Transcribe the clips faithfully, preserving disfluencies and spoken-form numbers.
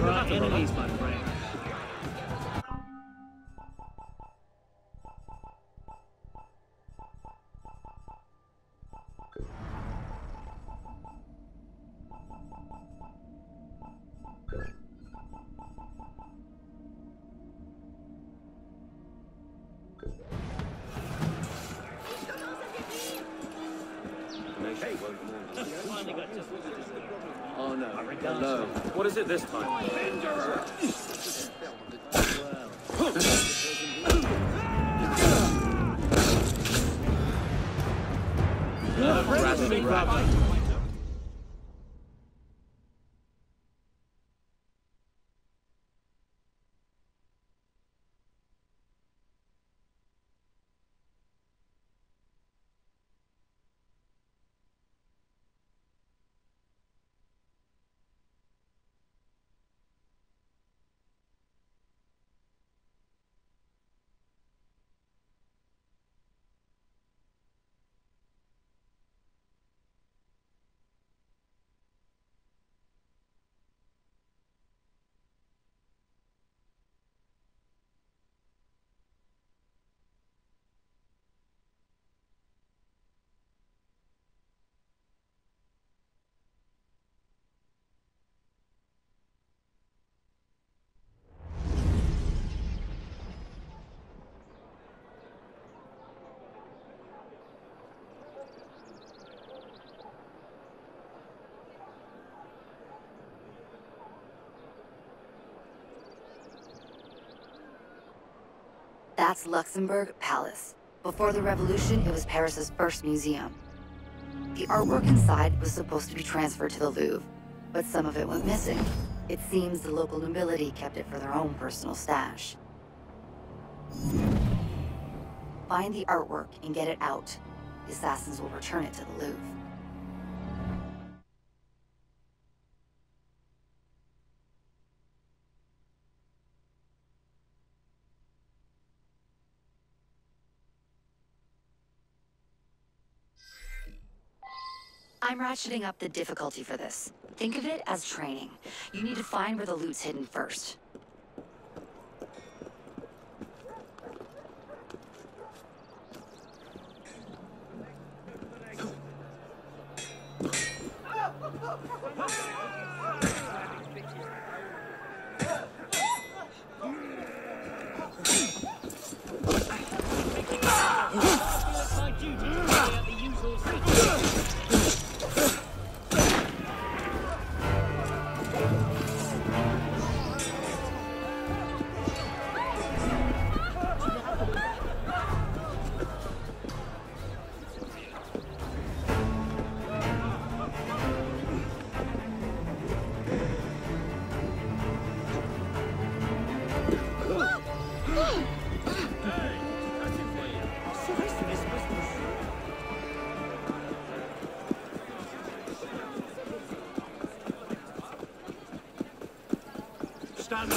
are enemies, my friend. Oh no, hello. What is it this time? That's Luxembourg Palace. Before the revolution, it was Paris's first museum. The artwork inside was supposed to be transferred to the Louvre, but some of it went missing. It seems the local nobility kept it for their own personal stash. Find the artwork and get it out. The assassins will return it to the Louvre. I'm ratcheting up the difficulty for this. Think of it as training. You need to find where the loot's hidden first. Stand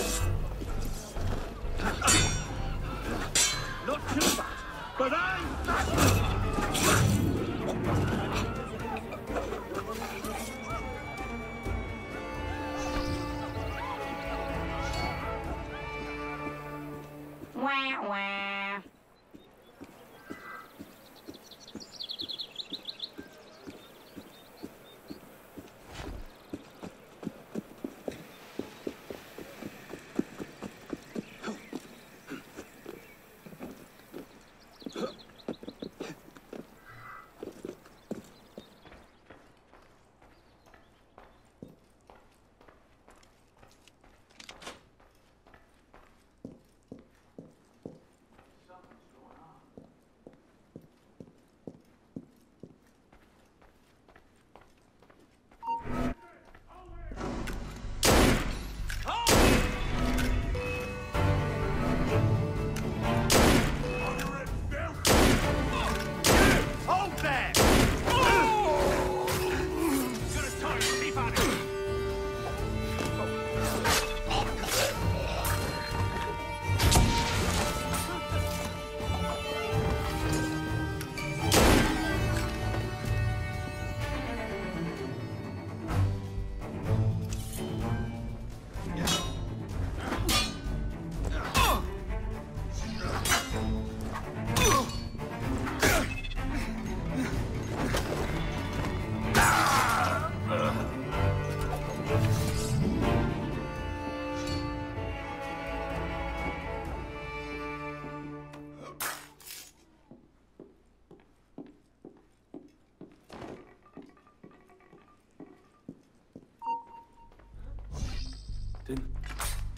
not too bad, but I'm Wah, wah.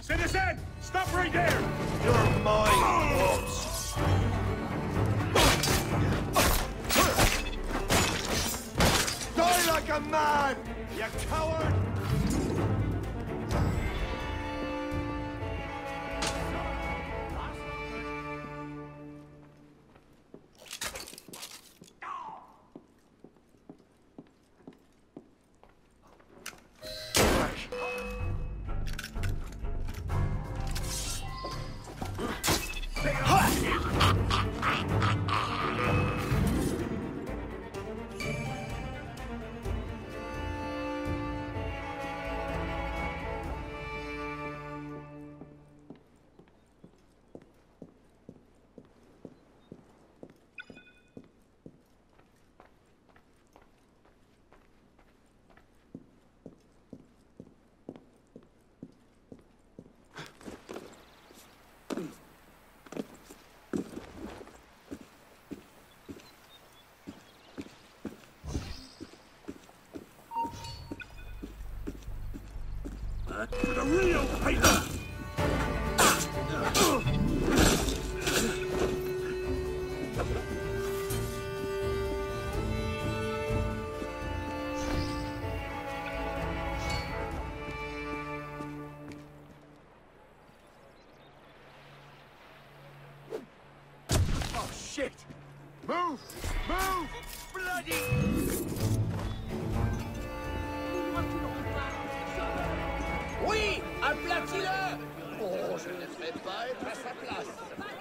Citizen, stop right there! You're mine, corpse. Die like a man, you coward! For the real paper! Oh, shit! Move! Move! Bloody... Oui, aplatis-le! Oh, je ne devrais pas être à sa place.